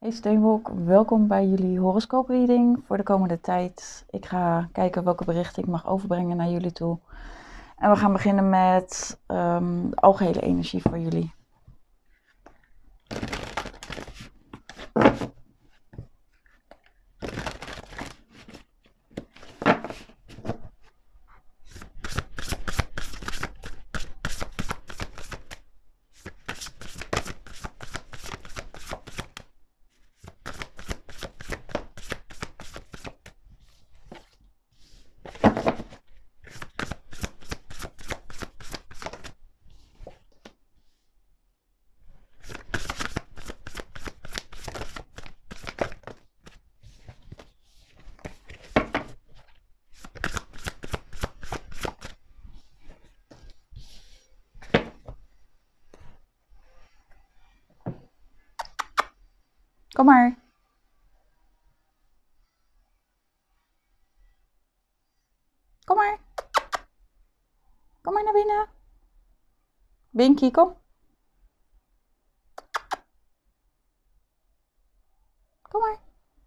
Hey Steenbok, welkom bij jullie horoscoop-reading voor de komende tijd. Ik ga kijken welke berichten ik mag overbrengen naar jullie toe. En we gaan beginnen met de algehele energie voor jullie. Kom maar. Kom maar. Kom maar naar binnen. Binky, kom. Kom maar.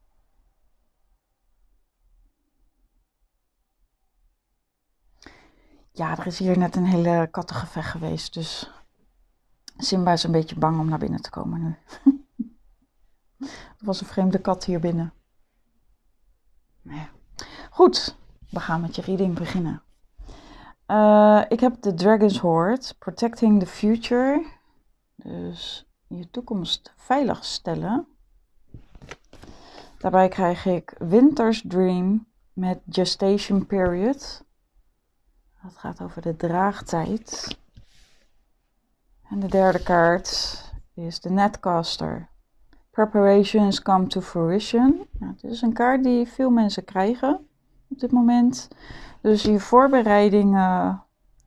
Ja, er is hier net een hele kattengevecht geweest, dus Simba is een beetje bang om naar binnen te komen nu. Er was een vreemde kat hier binnen. Nou ja. Goed, we gaan met je reading beginnen. Ik heb de Dragon's Hoard, Protecting the Future. Dus je toekomst veilig stellen. Daarbij krijg ik Winter's Dream met Gestation Period. Dat gaat over de draagtijd. En de derde kaart is de Netcaster. Preparations come to fruition. Nou, het is een kaart die veel mensen krijgen op dit moment. Dus je voorbereidingen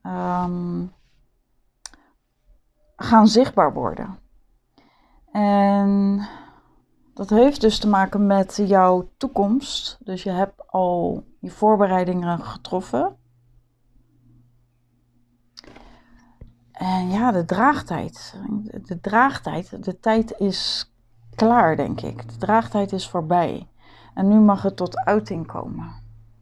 gaan zichtbaar worden. En dat heeft dus te maken met jouw toekomst. Dus je hebt al je voorbereidingen getroffen. En ja, de draagtijd. De tijd is klaar, denk ik. De draagtijd is voorbij. En nu mag het tot uiting komen.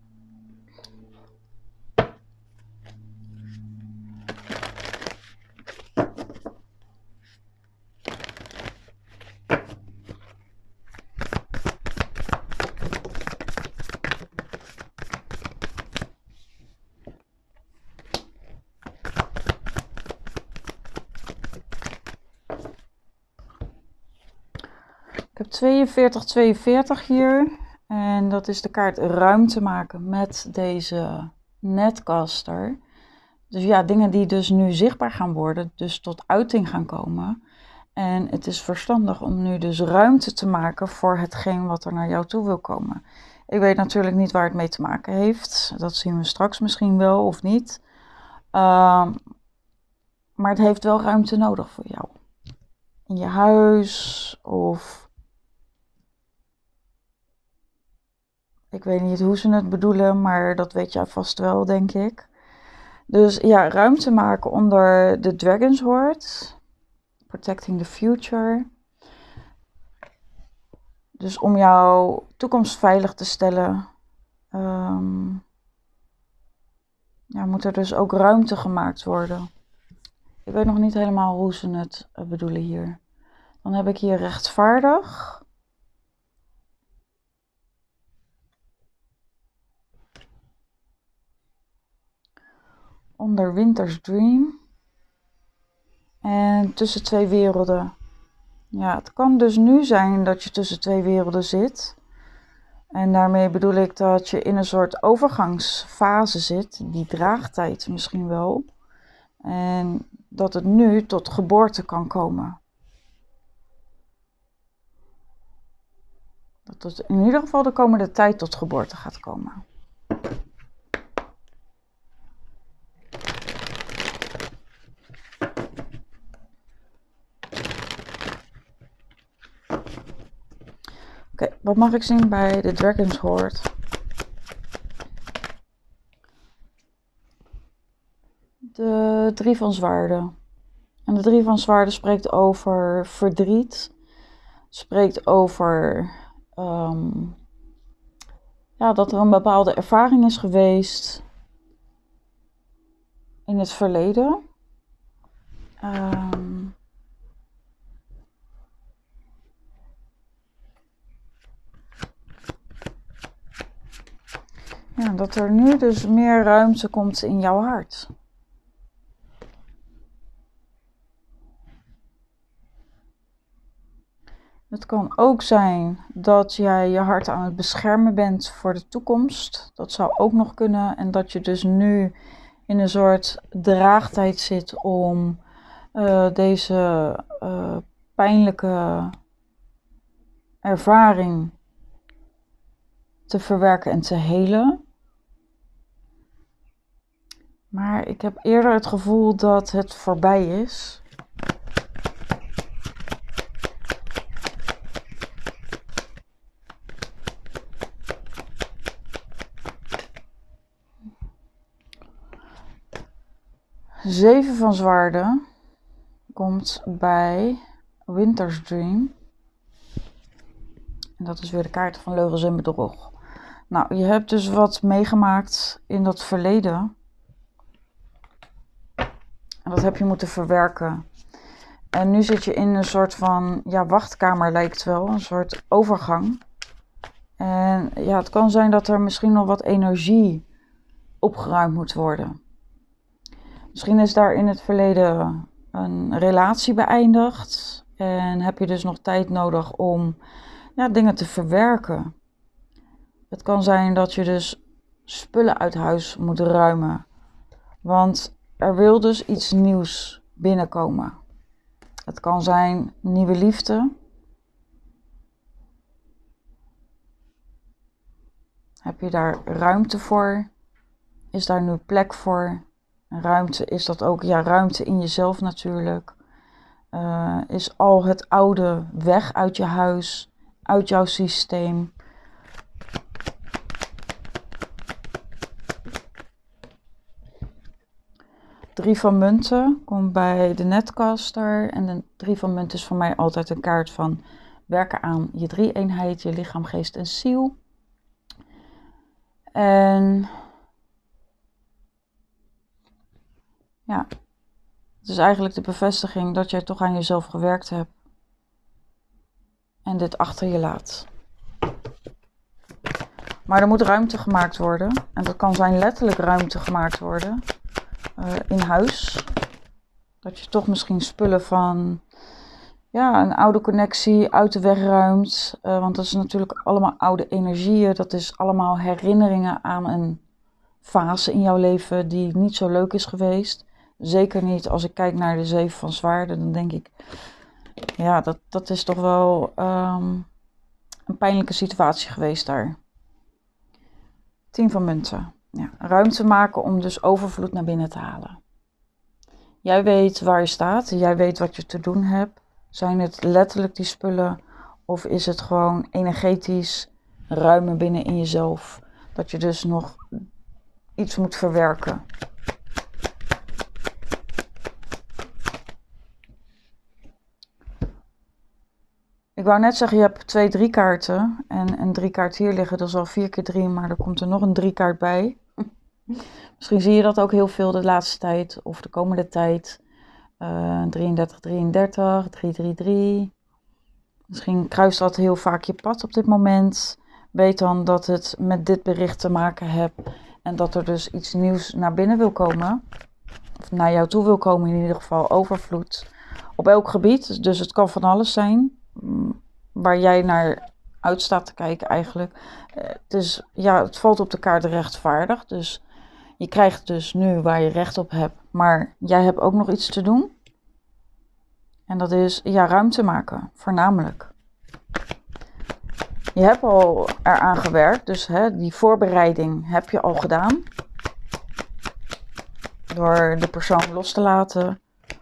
Ik heb 4242 hier. En dat is de kaart ruimte maken met deze Netcaster. Dus ja, dingen die dus nu zichtbaar gaan worden, dus tot uiting gaan komen. En het is verstandig om nu dus ruimte te maken voor hetgeen wat er naar jou toe wil komen. Ik weet natuurlijk niet waar het mee te maken heeft. Dat zien we straks misschien wel of niet. Maar het heeft wel ruimte nodig voor jou. In je huis of... Ik weet niet hoe ze het bedoelen, maar dat weet jij vast wel, denk ik. Dus ja, ruimte maken onder de Dragon's Hoard. Protecting the Future. Dus om jouw toekomst veilig te stellen, moet er dus ook ruimte gemaakt worden. Ik weet nog niet helemaal hoe ze het bedoelen hier. Dan heb ik hier rechtvaardig. Onder Winter's Dream. En tussen twee werelden. Ja, het kan dus nu zijn dat je tussen twee werelden zit. En daarmee bedoel ik dat je in een soort overgangsfase zit. Die draagtijd misschien wel. En dat het nu tot geboorte kan komen. Dat het in ieder geval de komende tijd tot geboorte gaat komen. Oké, wat mag ik zien bij de Dragon's Hoard? De 3 van zwaarden. En de 3 van zwaarden spreekt over verdriet. spreekt over dat er een bepaalde ervaring is geweest in het verleden. Dat er nu dus meer ruimte komt in jouw hart. Het kan ook zijn dat jij je hart aan het beschermen bent voor de toekomst. Dat zou ook nog kunnen. En dat je dus nu in een soort draagtijd zit om deze pijnlijke ervaring te verwerken en te helen. Maar ik heb eerder het gevoel dat het voorbij is. Zeven van zwaarden komt bij Winter's Dream. En dat is weer de kaart van leugens en bedrog. Nou, je hebt dus wat meegemaakt in dat verleden. En dat heb je moeten verwerken. En nu zit je in een soort van, wachtkamer lijkt wel. Een soort overgang. En het kan zijn dat er misschien nog wat energie opgeruimd moet worden. Misschien is daar in het verleden een relatie beëindigd. En heb je dus nog tijd nodig om dingen te verwerken. Het kan zijn dat je dus spullen uit huis moet ruimen. Want er wil dus iets nieuws binnenkomen. Het kan zijn nieuwe liefde. Heb je daar ruimte voor? Is daar nu plek voor? Ruimte, is dat ook? Ja, ruimte in jezelf natuurlijk. Is al het oude weg uit je huis, uit jouw systeem? Drie van munten komt bij de netcaster. En de drie van munten is voor mij altijd een kaart van werken aan je drie-eenheid, je lichaam, geest en ziel. En het is eigenlijk de bevestiging dat jij toch aan jezelf gewerkt hebt. En dit achter je laat. Maar er moet ruimte gemaakt worden. En dat kan zijn letterlijk ruimte gemaakt worden. In huis. Dat je toch misschien spullen van een oude connectie uit de weg ruimt. Want dat is natuurlijk allemaal oude energieën. Dat is allemaal herinneringen aan een fase in jouw leven die niet zo leuk is geweest. Zeker niet als ik kijk naar de zeven van zwaarden. Dan denk ik, dat is toch wel een pijnlijke situatie geweest daar. 10 van munten. Ja, ruimte maken om dus overvloed naar binnen te halen. Jij weet waar je staat. Jij weet wat je te doen hebt. Zijn het letterlijk die spullen? Of is het gewoon energetisch ruimen binnen in jezelf? Dat je dus nog iets moet verwerken. Ik wou net zeggen, je hebt 2 3 kaarten. En een 3 kaart hier liggen, dat is al 4 keer 3, maar er komt er nog een 3 kaart bij. Misschien zie je dat ook heel veel de laatste tijd, of de komende tijd. 33, 33, 333. Misschien kruist dat heel vaak je pad op dit moment. Weet dan dat het met dit bericht te maken hebt. En dat er dus iets nieuws naar binnen wil komen. Of naar jou toe wil komen, in ieder geval overvloed. Op elk gebied, dus het kan van alles zijn. Waar jij naar uit staat te kijken eigenlijk. Het valt op de kaart rechtvaardig. Dus je krijgt dus nu waar je recht op hebt. Maar jij hebt ook nog iets te doen. En dat is ruimte maken, voornamelijk. Je hebt al eraan gewerkt. Dus die voorbereiding heb je al gedaan. Door de persoon los te laten.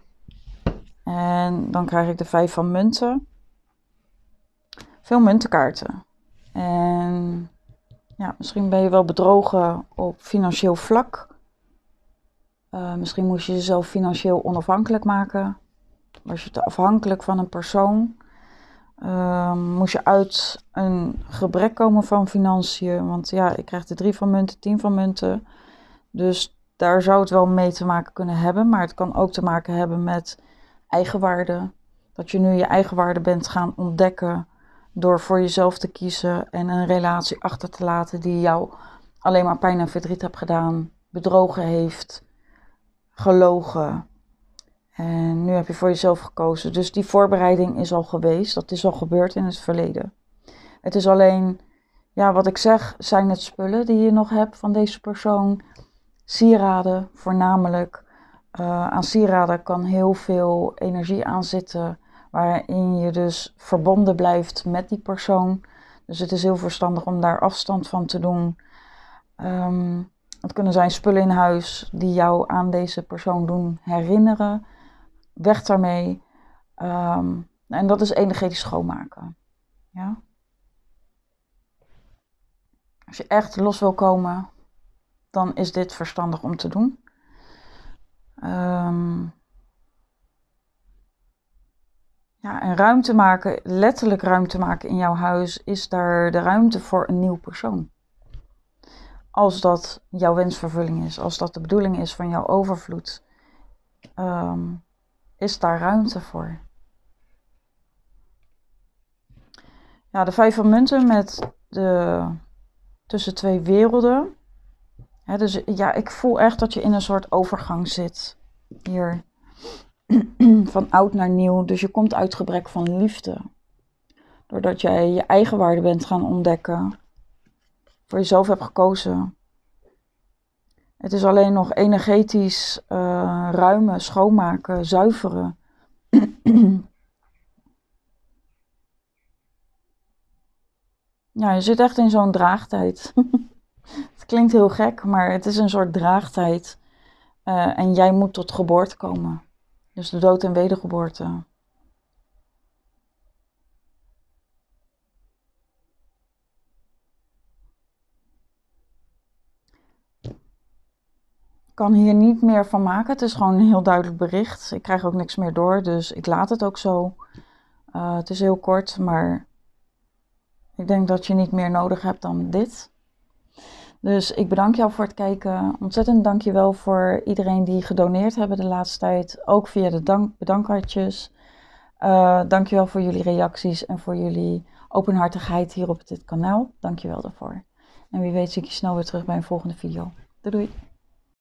En dan krijg ik de 5 van munten. Veel muntenkaarten. En misschien ben je wel bedrogen op financieel vlak. Misschien moest je jezelf financieel onafhankelijk maken. Was je te afhankelijk van een persoon. moest je uit een gebrek komen van financiën. Want ja, ik krijg de 3 van munten, 10 van munten. Dus daar zou het wel mee te maken kunnen hebben. Maar het kan ook te maken hebben met eigenwaarde. Dat je nu je eigenwaarde bent gaan ontdekken door voor jezelf te kiezen en een relatie achter te laten die jou alleen maar pijn en verdriet heeft gedaan, bedrogen heeft, gelogen. En nu heb je voor jezelf gekozen. Dus die voorbereiding is al geweest. Dat is al gebeurd in het verleden. Het is alleen, ja, wat ik zeg, zijn het spullen die je nog hebt van deze persoon. Sieraden voornamelijk. Aan sieraden kan heel veel energie aan zitten, waarin je dus verbonden blijft met die persoon. Dus het is heel verstandig om daar afstand van te doen. Het kunnen zijn spullen in huis die jou aan deze persoon doen herinneren. Weg daarmee. En dat is energetisch schoonmaken. Ja? Als je echt los wil komen, dan is dit verstandig om te doen. Ja, en ruimte maken, letterlijk ruimte maken in jouw huis, is daar de ruimte voor een nieuw persoon. Als dat jouw wensvervulling is, als dat de bedoeling is van jouw overvloed, is daar ruimte voor. Ja, de 5 van munten met de tussen 2 werelden. Ja, dus ja, ik voel echt dat je in een soort overgang zit. Hier. Van oud naar nieuw. Dus je komt uit gebrek van liefde. Doordat jij je eigen waarde bent gaan ontdekken. Voor jezelf hebt gekozen. Het is alleen nog energetisch ruimen, schoonmaken, zuiveren. Ja, je zit echt in zo'n draagtijd. Het klinkt heel gek, maar het is een soort draagtijd. En jij moet tot geboorte komen. Dus de dood en wedergeboorte. Ik kan hier niet meer van maken. Het is gewoon een heel duidelijk bericht. Ik krijg ook niks meer door, dus ik laat het ook zo. Het is heel kort, maar ik denk dat je niet meer nodig hebt dan dit. Dus ik bedank jou voor het kijken. Ontzettend dankjewel voor iedereen die gedoneerd hebben de laatste tijd. Ook via de bedankkaartjes. Dankjewel voor jullie reacties en voor jullie openhartigheid hier op dit kanaal. Dankjewel daarvoor. En wie weet zie ik je snel weer terug bij een volgende video. Doei doei!